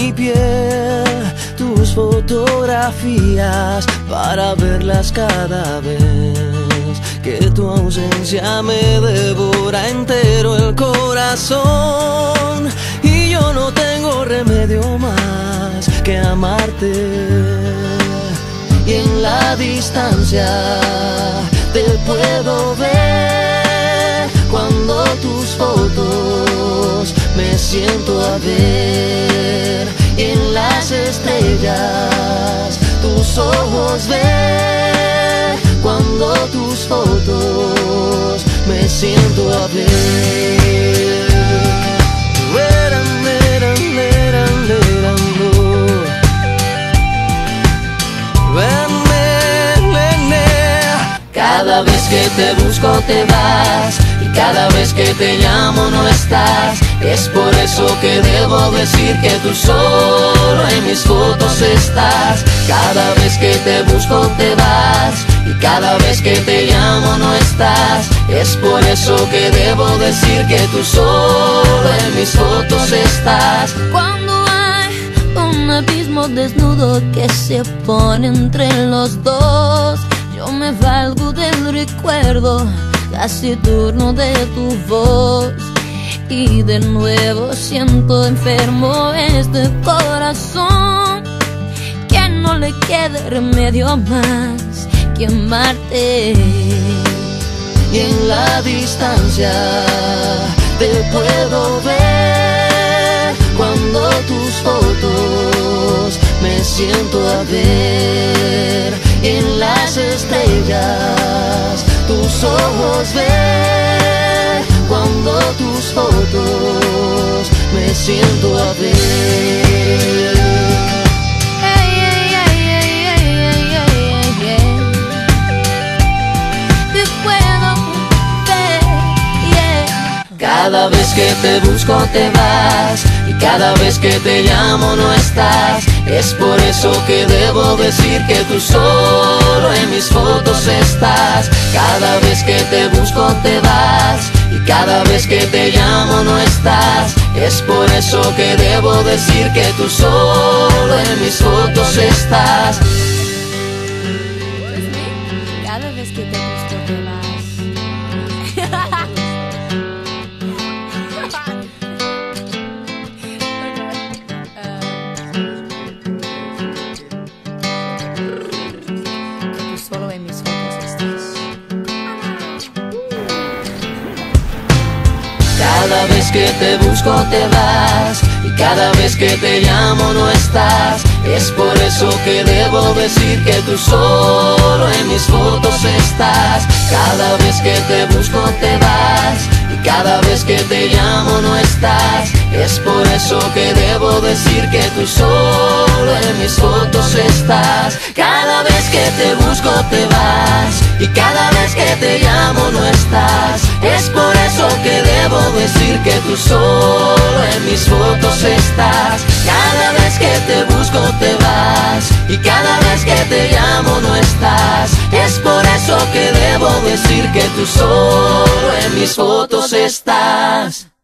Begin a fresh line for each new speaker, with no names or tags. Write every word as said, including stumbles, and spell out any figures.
mi piel tus fotografías para verlas cada vez que tu ausencia me devora entero el corazón. Y yo no tengo remedio más que amarte. Y en la distancia te puedo ver cuando tus fotos me siento a ver. Y en las estrellas tus ojos ver cuando tus fotos me siento a ver. Cada vez que te busco te vas, y cada vez que te llamo no estás. Es por eso que debo decir que tú solo en mis fotos estás. Cada vez que te busco te vas, y cada vez que te llamo no estás. Es por eso que debo decir que tú solo en mis fotos estás.
Cuando hay un abismo desnudo que se pone entre los dos, yo me valgo del recuerdo taciturno de tu voz. Y de nuevo siento enfermo este corazón, que no le quede remedio más que amarte.
Y en la distancia te puedo ver cuando tus fotos me siento a ver. Y en las estrellas tus ojos ver cuando tus fotos me siento a ver.
Hey, hey, hey, hey, hey, hey, hey, hey. Te puedo ver, yeah.
Cada vez que te busco te vas, y cada vez que te llamo no estás. Es por eso que debo decir que tú solo en mis fotos estás. Cada vez que te busco te vas, y cada vez que te llamo no estás. Es por eso que debo decir que tú solo en mis fotos estás.
Cada vez que te busco te vas. Solo en mis fotos estás.
Cada vez que te busco te vas, y cada vez que te llamo no estás. Es por eso que debo decir que tú solo en mis fotos estás. Cada vez que te busco te vas, y cada vez que te llamo no estás. Es por eso que debo decir que tú solo en mis fotos estás. Cada vez que te busco te vas, y cada vez que te llamo no estás. Es por eso que debo decir que tú solo en mis fotos estás. Cada vez que te busco te vas, y cada vez que te llamo no estás. Es por eso que debo decir que tú solo en mis fotos estás.